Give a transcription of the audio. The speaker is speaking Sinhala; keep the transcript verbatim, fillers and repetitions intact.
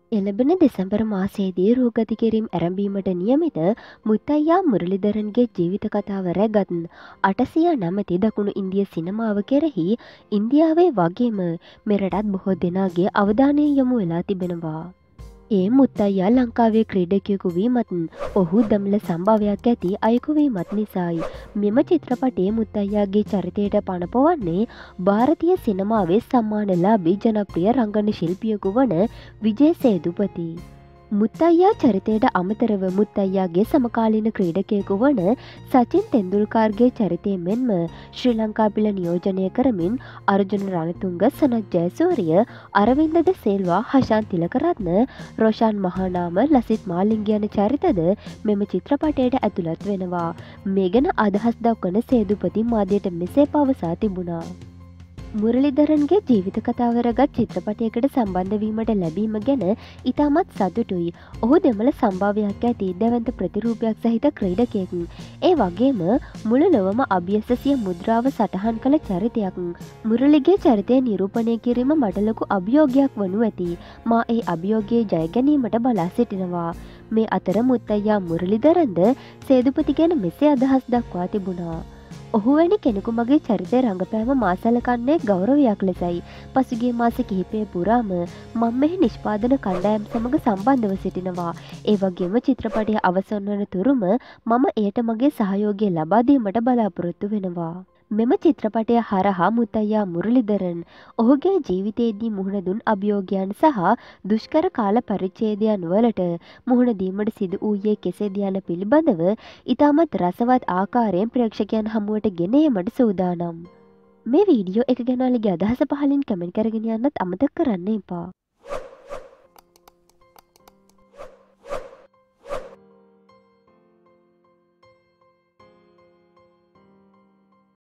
එළඹෙන දෙසැම්බර් මාසයේදී රූගති කිරීම් ඇරඹීමට නියමිත මුත්තයියා මුරලිදරන්ගේ ජීවිත කතාව රැගත් අටසිය නමැති දකුණු ඉන්දිය සිනමාව කෙරෙහි ඉන්දියාවේ වගේම මෙරටත් බොහෝ දෙනාගේ අවධානය යොමු වෙලා තිබෙනවා. ඒ මුත්තයියා ලංකාවේ ක්‍රීඩකයෙකු වීමත් ඔහු දමිළ සම්භාවයක් ඇති අයෙකු වීමත් නිසායි මෙම චිත්‍රපටයේ මුත්තයියාගේ චරිතයට පණ පොවන්නේ භාරතීය සිනමාවේ සම්මානලාභී ජනප්‍රිය රංගන ශිල්පියෙකු වන විජේ සේදුපති. මුත්තයියා චරිතයට අමතරව මුත්තයියාගේ සමකාලීන ක්‍රීඩකයෙකු වන සචින් තෙන්දුල්කර්ගේ චරිතය මෙන්ම ශ්‍රී ලංකා පිළ නියෝජනය කරමින් අර්ජුන රණතුංග, සනත් ජයසූරිය, අරවින්ද ද සිල්වා, හෂාන් තිලකරත්න, රොෂාන් මහානාම, ලසිත් මාලිංග යන චරිතද මෙම චිත්‍රපටයට ඇතුළත් වෙනවා. මේ ගැන අදහස් දක්වන සේදුපති මාධ්‍යයට මෙසේ පවසා තිබුණා. මුරලිදරන්ගේ ජීවිත කතාව රැගත් චිත්‍රපටයකට සම්බන්ධ වීමට ලැබීම ගැන ඉතාමත් සතුටුයි. ඔහු දෙමළ සම්භාවයක් ඇති දැවැන්ත ප්‍රතිරූපයක් සහිත ක්‍රීඩකයෙකු. ඒ වගේම මුළු ලොවම අභියසසිය මුද්‍රාව සටහන් කළ චරිතයක්. මුරලිගේ චරිතය නිරූපණය කිරීම මට ලොකු අභියෝගයක් වනු ඇති. මා ඒ අභියෝගයේ ජය ගැනීමට බලා සිටිනවා. මේ අතර මුත්තයියා මුරලිදරන්ද සේදුපති ගැන මෙසේ අදහස් දක්වා තිබුණා. ඔහු වැනි කෙනෙකු මගේ චරිතය රඟපෑම මා සලකන්නේ ගෞරවයක් ලෙසයි. පසුගිය මාස කිහිපය පුරාම මම මෙහි නිෂ්පාදන කණ්ඩායම් සමග සම්බන්ධව සිටිනවා. ඒ වගේම චිත්‍රපටය අවසන් වන තුරුම මම එයට මගේ සහයෝගය ලබා දීමට බලාපොරොත්තු වෙනවා. මෙම චිත්‍රපටය හරහා මුත්තයියා මුරලිදරන් ඔහුගේ ජීවිතයේදී මුහුණ දුන් අභියෝගයන් සහ දුෂ්කර කාල පරිච්ඡේදයන් වලට මුහුණ දීමට සිදු වූයේ කෙසේද යන පිළිබඳව ඉතාමත් රසවත් ආකාරයෙන් ප්‍රේක්ෂකයන් හමුවට ගෙන ඒමට සූදානම්. මේ වීඩියෝ එක ගැන ඔයාලගේ අදහස පහලින් කමෙන්ට් කරගෙන යන්නත් අමතක කරන්න එපා.